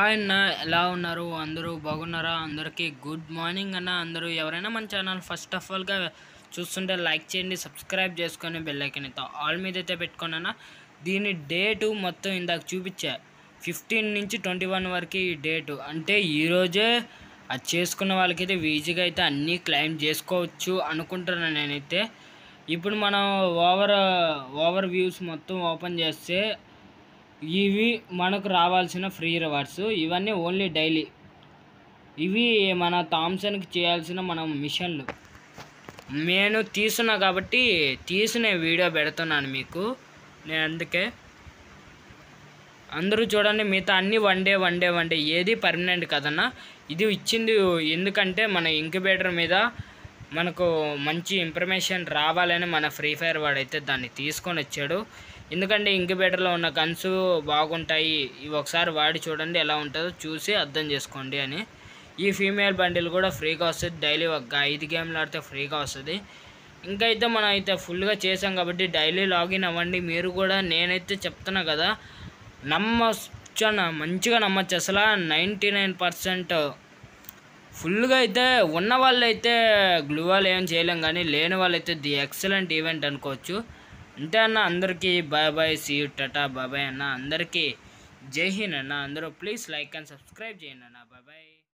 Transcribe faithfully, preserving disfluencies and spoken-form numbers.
Hi అన్న, ఎలా ఉన్నారు? అందరూ బాగున్నారా? అందరికీ గుడ్ మార్నింగ్ అన్న. అందరూ ఎవరైనా మన ఛానల్ ఫస్ట్ ఆఫ్ ఆల్గా చూస్తుంటే లైక్ చేయండి, సబ్స్క్రైబ్ చేసుకొని బెల్ ఐకాన్ అయితే ఆల్ మీద అయితే పెట్టుకోండి అన్న. దీని డేటు మొత్తం ఇందాక చూపించా, ఫిఫ్టీన్ నుంచి ట్వంటీ వన్ వరకు ఈ డేటు అంటే ఈరోజే అది చేసుకున్న వాళ్ళకైతే ఈజీగా అయితే అన్నీ క్లెయిమ్ చేసుకోవచ్చు అనుకుంటున్నాను నేనైతే. ఇప్పుడు మనం ఓవర్ ఓవర్ వ్యూస్ మొత్తం ఓపెన్ చేస్తే ఇవి మనకు రావాల్సిన ఫ్రీ రివార్డ్స్. ఇవన్నీ ఓన్లీ డైలీ. ఇవి మన థామ్సన్కి చేయాల్సిన మనం మిషన్లు. నేను తీస్తున్నా కాబట్టి తీసిన వీడియో పెడుతున్నాను మీకు నేను. అందుకే అందరూ చూడండి. మిగతా అన్నీ one day one day one day ఏది పర్మనెంట్ కదన్నా. ఇది ఇచ్చింది ఎందుకంటే మన ఇంక్యుబేటర్ మీద మనకు మంచి ఇన్ఫర్మేషన్ రావాలని మన ఫ్రీ ఫైర్ వాడైతే దాన్ని తీసుకొని వచ్చాడు. ఎందుకంటే ఇంక్యుబేటర్లో ఉన్న గన్స్ బాగుంటాయి, ఇవి ఒకసారి వాడి చూడండి ఎలా ఉంటుందో, చూసి అర్థం చేసుకోండి అని. ఈ ఫీమేల్ బండిల్ కూడా ఫ్రీగా వస్తుంది. డైలీ ఒక ఐదు గేమ్లు ఆడితే ఫ్రీగా వస్తుంది. ఇంకా అయితే మనం అయితే ఫుల్గా చేసాం కాబట్టి డైలీ లాగిన్ అవ్వండి మీరు కూడా. నేనైతే చెప్తున్నా కదా, నమ్మొచ్చు, మంచిగా నమ్మచ్చు. అసలు నైంటీ నైన్ పర్సెంట్ ఫుల్గా అయితే ఉన్న వాళ్ళైతే గ్లూవాల్ ఏం చేయలేం, కానీ లేని వాళ్ళైతే ది ఎక్సలెంట్ ఈవెంట్ అనుకోవచ్చు. అంతే అన్న. అందరికీ bye bye, see you, tata, బాబాయ్ అన్న. అందరికీ జై హింద్ అన్న. అందరూ ప్లీజ్ లైక్ అండ్ సబ్స్క్రైబ్ చేయండి అన్న.